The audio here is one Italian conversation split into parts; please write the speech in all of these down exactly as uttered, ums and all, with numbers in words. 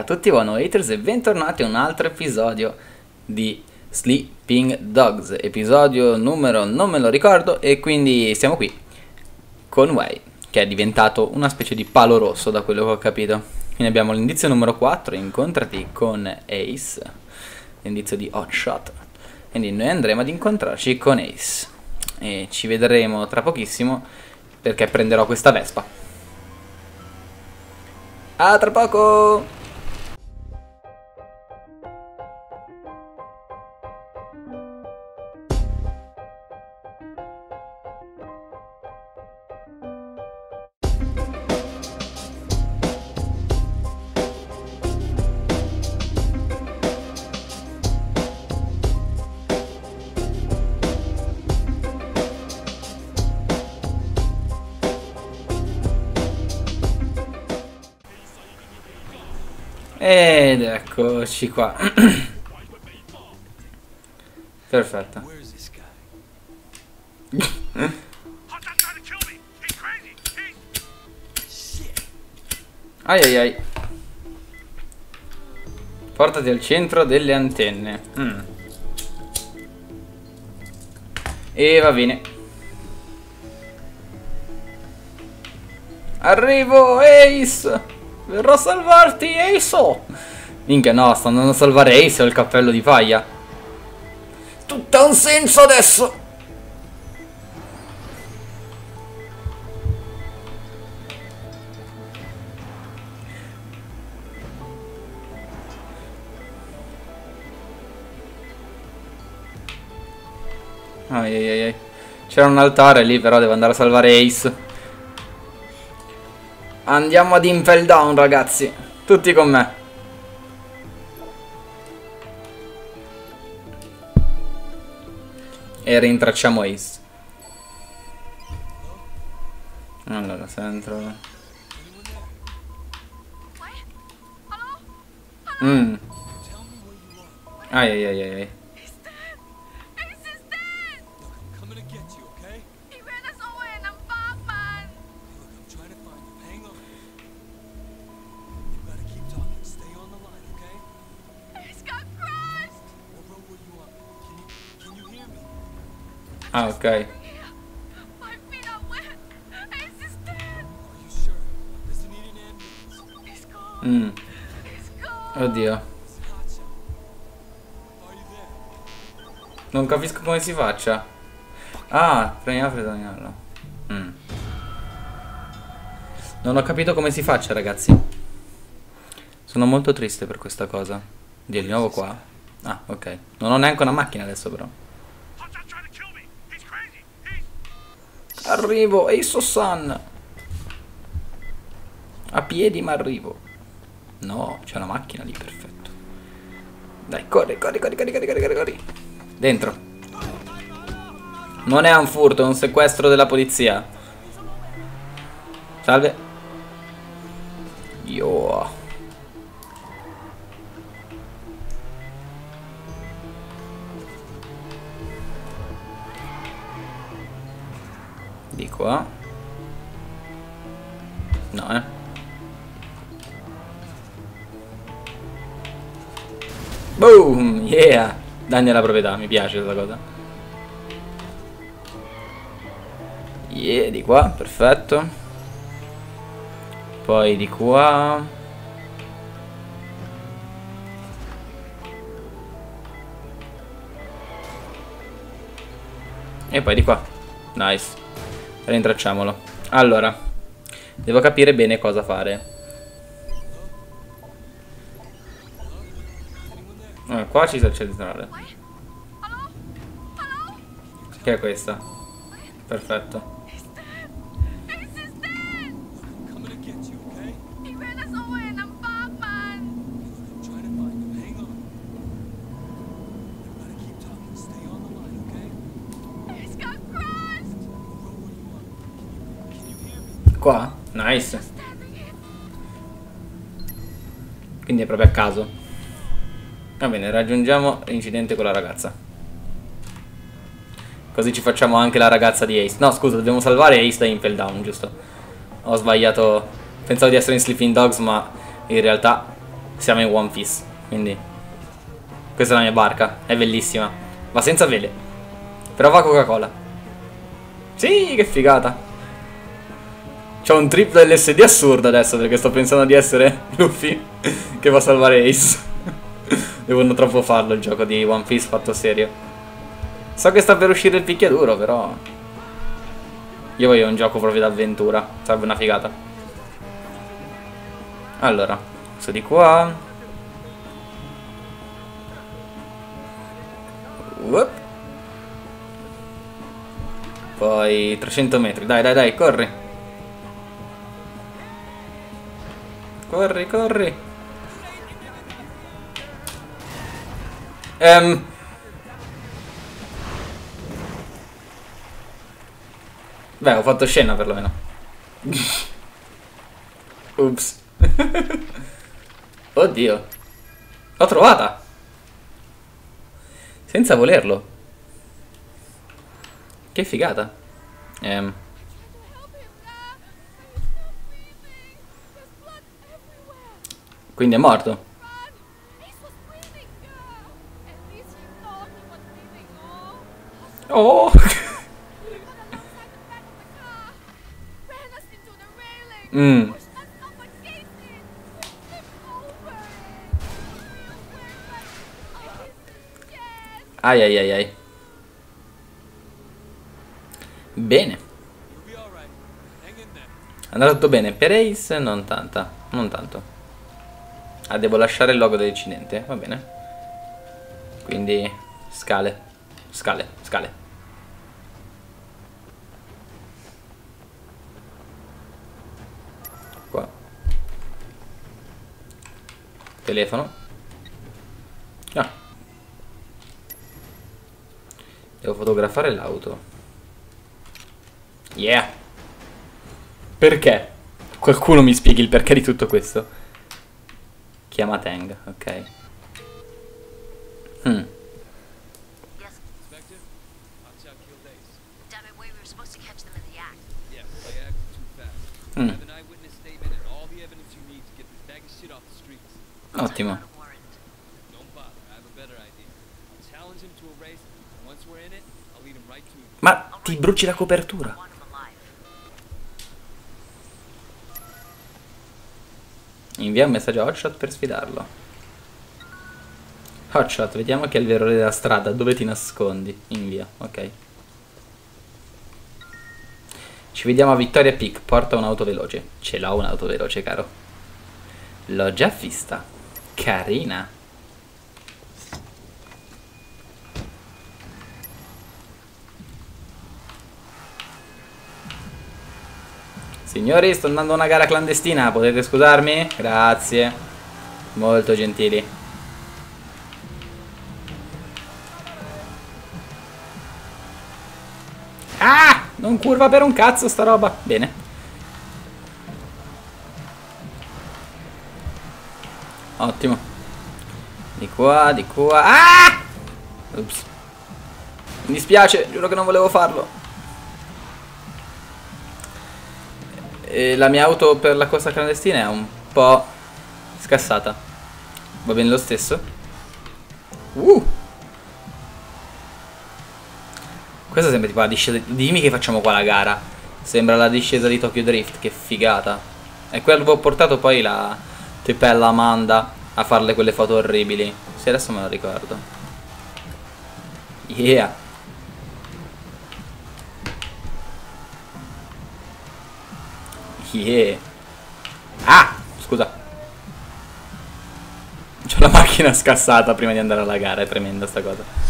tutti voi nuovi haters e bentornati a un altro episodio di Sleeping Dogs, episodio numero non me lo ricordo, e quindi siamo qui con Wei, che è diventato una specie di palo rosso da quello che ho capito. Quindi abbiamo l'indizio numero quattro, incontrati con Ace, l'indizio di Hotshot, quindi noi andremo ad incontrarci con Ace e ci vedremo tra pochissimo perché prenderò questa Vespa. A tra poco! Ed eccoci qua. Perfetto. Ai ai ai. Portati al centro delle antenne. mm. E va bene. Arrivo, Ace! Verrò a salvarti, Ace! Minchia, no, sto andando a salvare Ace, ho il cappello di paglia. Tutto ha un senso adesso! Ai ai ai ai. C'era un altare lì, però devo andare a salvare Ace. Andiamo ad Impel Down, ragazzi. Tutti con me. E rintracciamo Ace. Allora, se entro... Mm. Ai ai ai ai. Ah, ok. Mm. Oddio. Non capisco come si faccia. Ah, premiamo per premiarlo. Mm. Non ho capito come si faccia, ragazzi. Sono molto triste per questa cosa. Di nuovo qua. Ah, ok. Non ho neanche una macchina adesso, però. Arrivo, Ace-san. A piedi ma arrivo. No, c'è una macchina lì, perfetto. Dai, corri, corri, corri, corri, corri, corri, corri. Dentro. Non è un furto, è un sequestro della polizia. Salve. Io. Di qua. No, eh. Boom! Yeah! Danni alla proprietà, mi piace questa cosa. Yeah, di qua, perfetto. Poi di qua. E poi di qua. Nice. Rintracciamolo. Allora, devo capire bene cosa fare. Ah, qua ci sta il centrale. Che è questa? Perfetto. Qua? Nice. Quindi è proprio a caso. Va bene, raggiungiamo l'incidente con la ragazza. Così ci facciamo anche la ragazza di Ace. No, scusa, dobbiamo salvare Ace da Impel Down, giusto? Ho sbagliato. Pensavo di essere in Sleeping Dogs, ma in realtà siamo in One Piece. Quindi questa è la mia barca, è bellissima. Va senza vele, però va Coca-Cola. Sì, che figata. C'ho un trip L S D assurdo adesso, perché sto pensando di essere Luffy che va a salvare Ace. Devono troppo farlo il gioco di One Piece fatto serio. So che sta per uscire il picchiaduro, però io voglio un gioco proprio d'avventura. Sarebbe una figata. Allora, questo di qua. Whoop. Poi trecento metri. Dai, dai, dai, corri. Corri, corri. Ehm. Beh, ho fatto scena perlomeno. Ups. Oddio. L'ho trovata. Senza volerlo. Che figata. Ehm. Quindi è morto. Oh. Mm. Ai ai ai ai. Bene. È andato tutto bene. Per Ace non tanta. Non tanto. Ah, devo lasciare il logo dell'incidente. Va bene. Quindi scale. Scale, scale. Qua. Telefono. Ah. Devo fotografare l'auto. Yeah. Perché? Qualcuno mi spieghi il perché di tutto questo. Chiama Tang, ok. Hmm. Mm. Ottimo. Ma ti bruci la copertura. Invia un messaggio a Hotshot per sfidarlo. Hotshot, vediamo chi è il vero re della strada. Dove ti nascondi? Invia, ok. Ci vediamo a Victoria Peak. Porta un'auto veloce. Ce l'ho un'auto veloce, caro. L'ho già vista. Carina. Signori, sto andando a una gara clandestina. Potete scusarmi? Grazie. Molto gentili. Ah! Non curva per un cazzo sta roba. Bene. Ottimo. Di qua, di qua. Ah! Ups. Mi dispiace, giuro che non volevo farlo. E la mia auto per la costa clandestina è un po' scassata. Va bene lo stesso. Uh! Questa sembra tipo la discesa. Dimmi che facciamo qua la gara. Sembra la discesa di Tokyo Drift. Che figata. E quello che ho portato poi la Tepella Amanda a farle quelle foto orribili. Sì, adesso me lo ricordo. Yeah. Yeah. Ah! Scusa. C'ho la macchina scassata prima di andare alla gara. È tremenda sta cosa.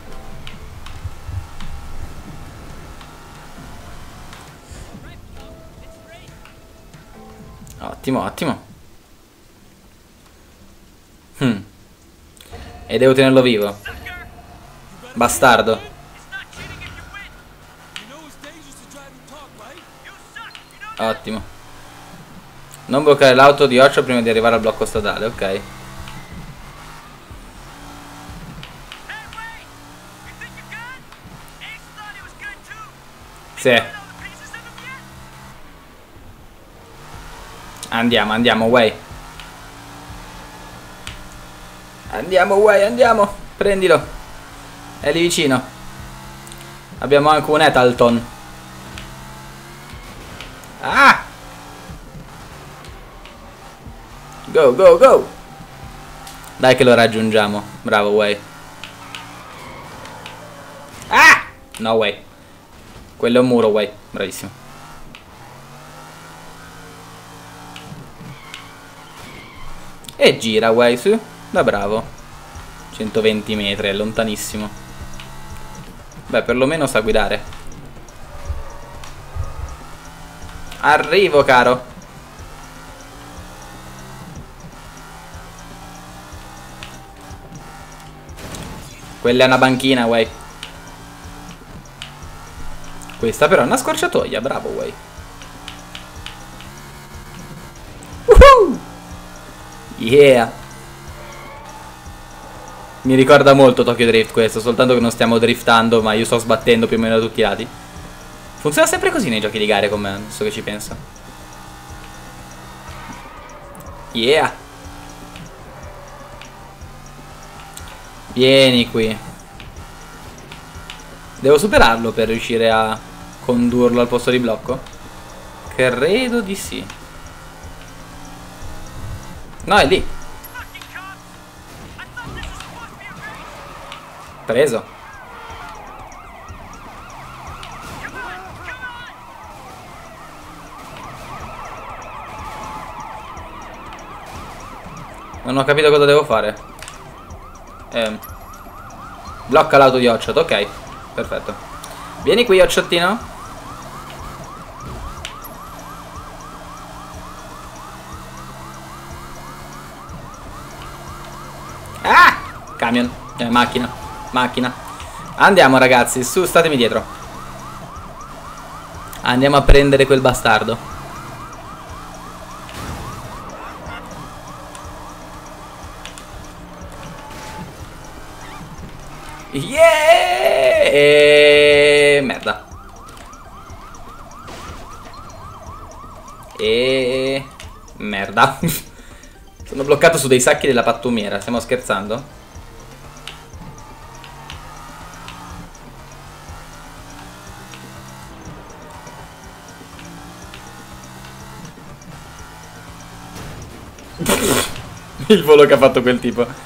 Ottimo, ottimo. Hmm. E devo tenerlo vivo. Bastardo. Ottimo. Non bloccare l'auto di Hotshot prima di arrivare al blocco stradale, ok. Sì. Andiamo, andiamo, way. Andiamo, Way, andiamo. Prendilo. È lì vicino. Abbiamo anche un Etalton. Ah! Go, go, go. Dai che lo raggiungiamo. Bravo, Way. Ah! No, Way. Quello è un muro, Way. Bravissimo. E gira, Way, su. Da bravo. centoventi metri, è lontanissimo. Beh, perlomeno sa guidare. Arrivo, caro. Quella è una banchina, Way. Questa però è una scorciatoia. Bravo, Way. Woohoo! Yeah. Mi ricorda molto Tokyo Drift questo. Soltanto che non stiamo driftando, ma io sto sbattendo più o meno da tutti i lati. Funziona sempre così nei giochi di gare con me, adesso che ci penso. Yeah. Vieni qui. Devo superarlo per riuscire a condurlo al posto di blocco? Credo di sì. No, è lì. Preso. Non ho capito cosa devo fare. Eh. Blocca l'auto di Hotshot, ok. Perfetto. Vieni qui, Hotshottino. Ah! Camion. Eh, macchina. Macchina. Andiamo, ragazzi, su, statemi dietro. Andiamo a prendere quel bastardo. Yeah! E... merda. E... merda. Sono bloccato su dei sacchi della pattumiera. Stiamo scherzando? Il volo che ha fatto quel tipo.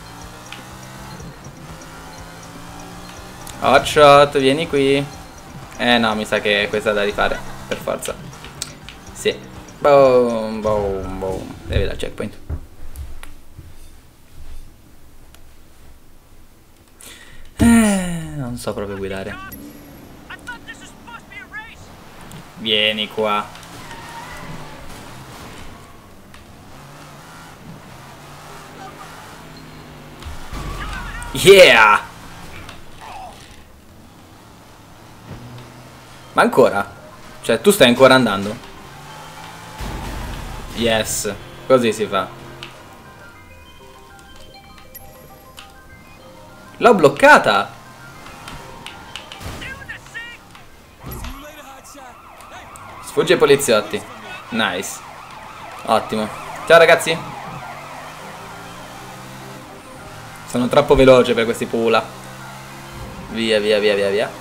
Hotshot, vieni qui. Eh no, mi sa che questa è da rifare. Per forza. Sì. Boom, boom, boom. Deve dare checkpoint. Eh, non so proprio guidare. Vieni qua. Yeah! Ma ancora? Cioè, tu stai ancora andando? Yes. Così si fa. L'ho bloccata! Sfugge ai poliziotti. Nice. Ottimo. Ciao, ragazzi. Sono troppo veloce per questi pula. Via, via, via, via, via.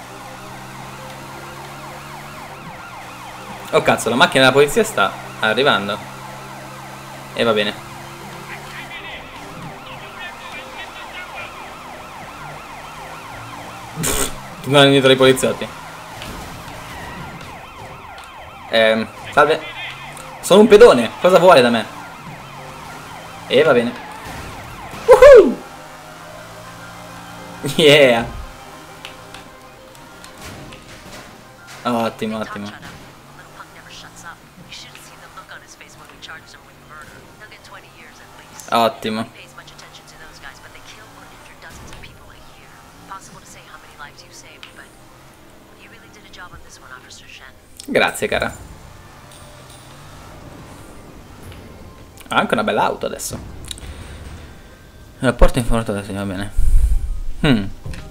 Oh cazzo, la macchina della polizia sta arrivando. E va bene. Tornano indietro i poliziotti. Ehm, salve. Sono un pedone, cosa vuole da me? E va bene. Woohoo! Yeah. Ottimo, ottimo. Ottimo. Grazie, cara. Ha anche una bella auto adesso. La porta informata adesso va bene. Hmm.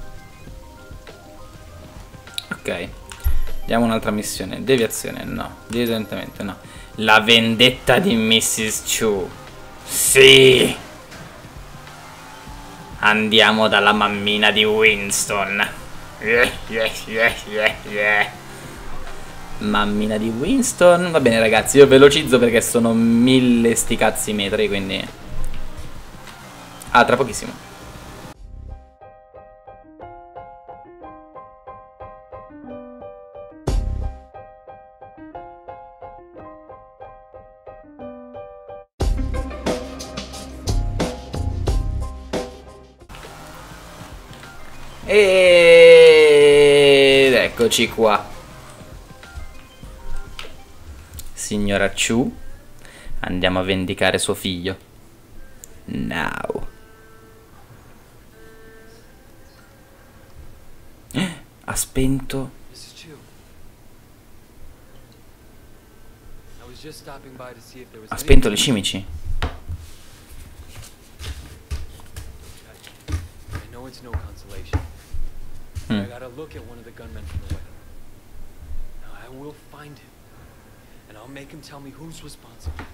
Ok. Diamo un'altra missione. Deviazione, no. Evidentemente no. La vendetta di missus Chu. Sì. Andiamo dalla mammina di Winston. Mammina di Winston. Va bene ragazzi, io velocizzo perché sono mille sti cazzi metri, quindi... Ah, tra pochissimo. Ed eccoci qua. Signora Chu, andiamo a vendicare suo figlio. Now. Ha spento. Ha spento le cimici. It's no consolation. Hmm. I gotta look at one of the gunmen from the wedding. Now I will find him, and I'll make him tell me who's responsible.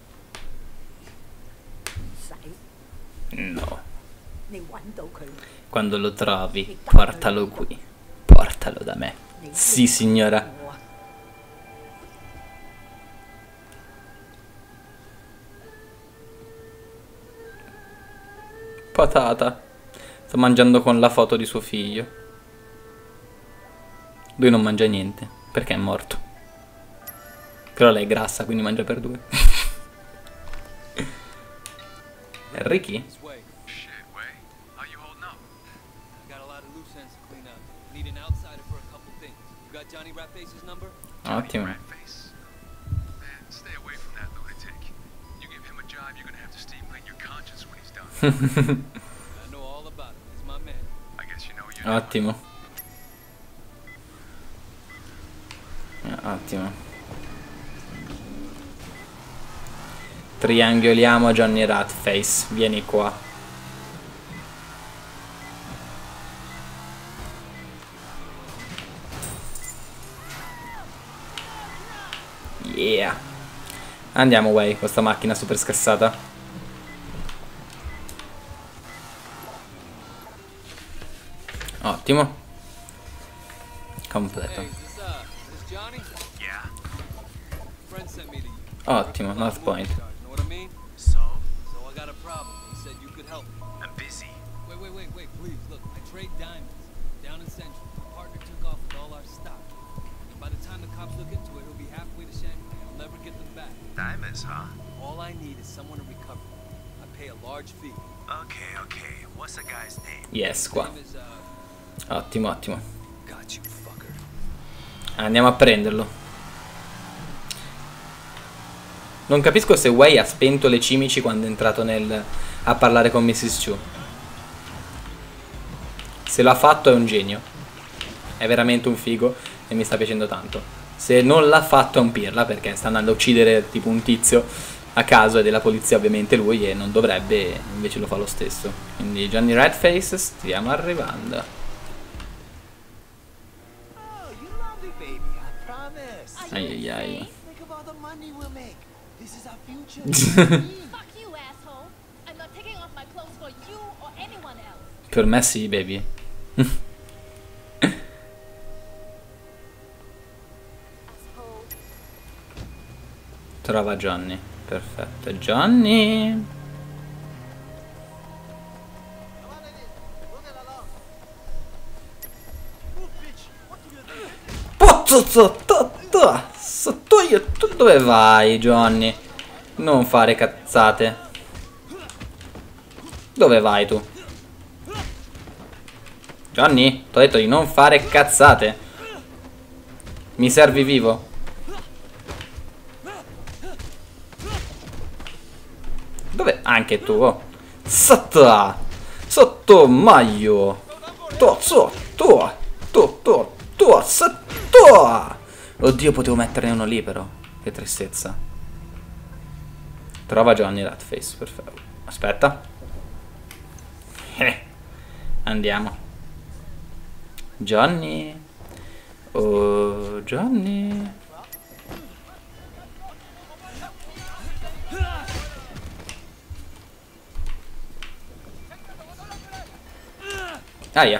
No. Quando lo trovi, portalo qui. Portalo da me. Sì, signora. Patata. Sta mangiando con la foto di suo figlio. Lui non mangia niente, perché è morto. Però lei è grassa, quindi mangia per due. Ricky? Ottimo. Ottimo. Ottimo. Triangoliamo Johnny Ratface. Vieni qua. Yeah. Andiamo, Way, con questa macchina super scassata. Ottimo. Completo. Ottimo, North Point. Diamonds, huh? All I need is someone to recover. I pay a large fee. Okay, okay. What's the guy's name? Yes, qua. Name is, uh, Ottimo, ottimo. got you, fucker. Andiamo a prenderlo. Non capisco se Way ha spento le cimici quando è entrato nel... a parlare con missus Chu. Se l'ha fatto è un genio. È veramente un figo e mi sta piacendo tanto. Se non l'ha fatto è un pirla, perché sta andando a uccidere tipo un tizio a caso, è della polizia ovviamente lui, e non dovrebbe, invece lo fa lo stesso. Quindi Johnny Ratface, stiamo arrivando. Ai ai ai. Per me sì, baby. Trova Johnny. Perfetto. Johnny. Pozzo sotto. Sotto io. Tu dove vai, Johnny? Non fare cazzate. Dove vai tu? Johnny, ti ho detto di non fare cazzate. Mi servi vivo? Dove? Anche tu, oh. Sotto. Sotto maglio. To, sotto. To, to, to, sotto. Oddio, potevo metterne uno lì però. Che tristezza. Trova Johnny Ratface, perfetto. Aspetta. Eh. Andiamo. Johnny. Oh, Johnny. Aia.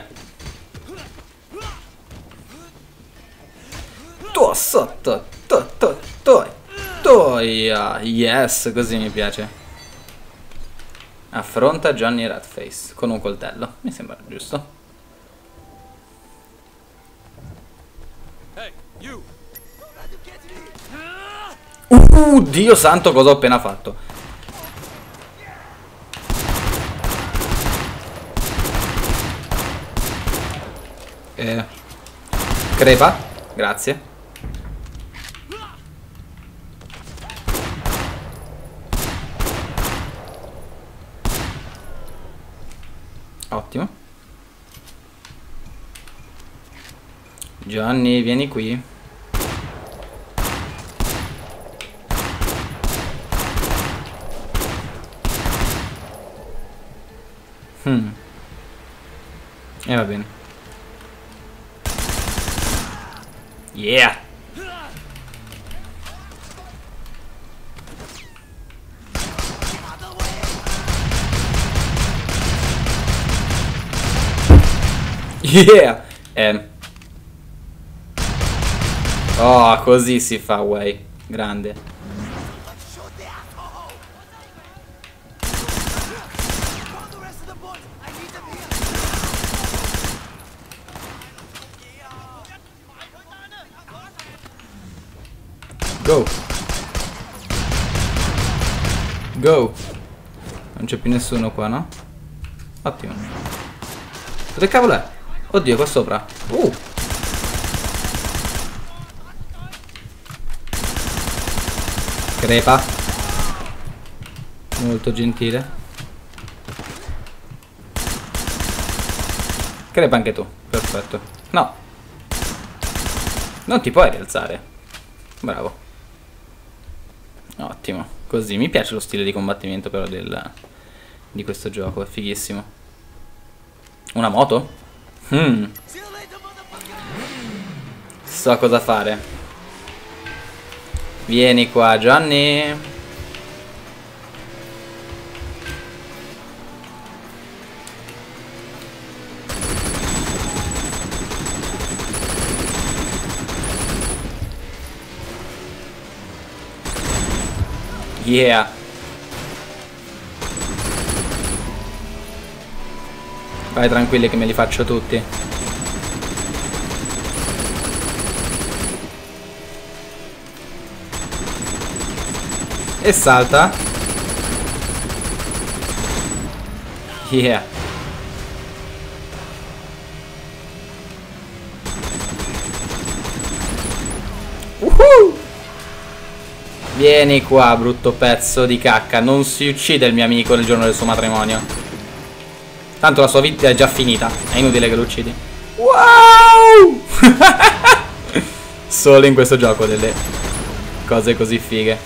Tu sotto. Tu, tu, tu. Toia. Yes, così mi piace. Affronta Johnny Ratface con un coltello. Mi sembra giusto. Hey, you. Uh, Dio santo, cosa ho appena fatto. Eh. Crepa. Grazie. Ottimo. Johnny, vieni qui. Hmm. E eh, va bene. Yeah. Yeah. Eh. Oh, così si fa, Way. Grande. Go. Go. Non c'è più nessuno qua, no? Ottimo. Dove cavolo è? Oddio, qua sopra. Uh. Crepa. Molto gentile. Crepa anche tu. Perfetto. No. Non ti puoi rialzare. Bravo. Ottimo. Così. Mi piace lo stile di combattimento però del, di questo gioco. È fighissimo. Una moto? Hmm. So cosa fare. Vieni qua, Johnny. Yeah. Vai tranquilli che me li faccio tutti. E salta. Yeah. Woohoo! Vieni qua, brutto pezzo di cacca. Non si uccide il mio amico nel giorno del suo matrimonio. Tanto la sua vita è già finita. È inutile che lo uccidi. Wow! Solo in questo gioco delle cose così fighe.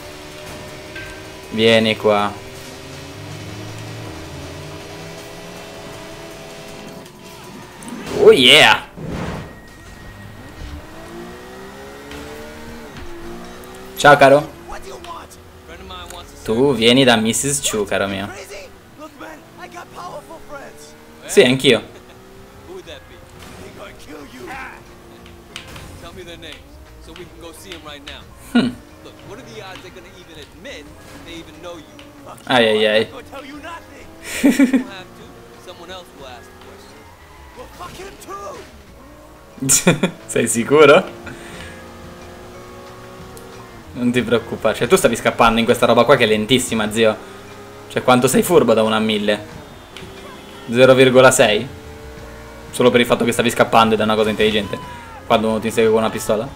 Vieni qua. Oh yeah! Ciao caro. Tu vieni da missus Chu, caro mio. Sì, anch'io. Hmm. Ai ai ai. Sei sicuro? Non ti preoccupare. Cioè tu stavi scappando in questa roba qua che è lentissima, zio. Cioè quanto sei furbo da uno a mille? zero virgola sei? Solo per il fatto che stavi scappando ed è una cosa intelligente. Quando uno ti insegue con una pistola.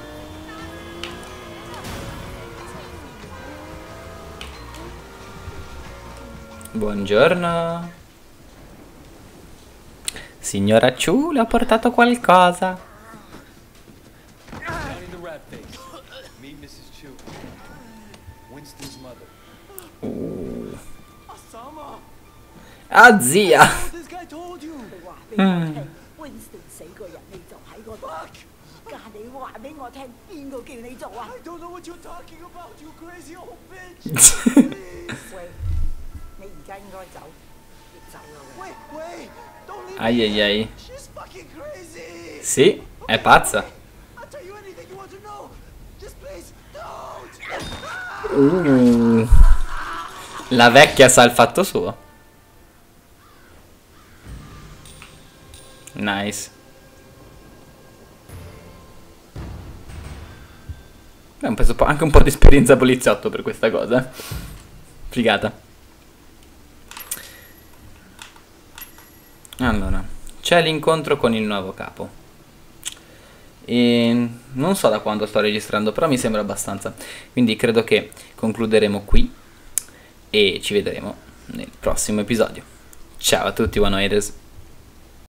Buongiorno. Signora Chu, le ho portato qualcosa. Uh. Ah, zia. Mm. Ai ai ai. She's fucking crazy. Sì, è pazza. I'll tell you anything you want to know. Just please don't. Uh. La vecchia sa il fatto suo. Nice. Beh, ho preso anche un po' di esperienza poliziotto per questa cosa. Figata. Allora, c'è l'incontro con il nuovo capo. E non so da quando sto registrando, però mi sembra abbastanza. Quindi credo che concluderemo qui e ci vedremo nel prossimo episodio. Ciao a tutti, One Raiders.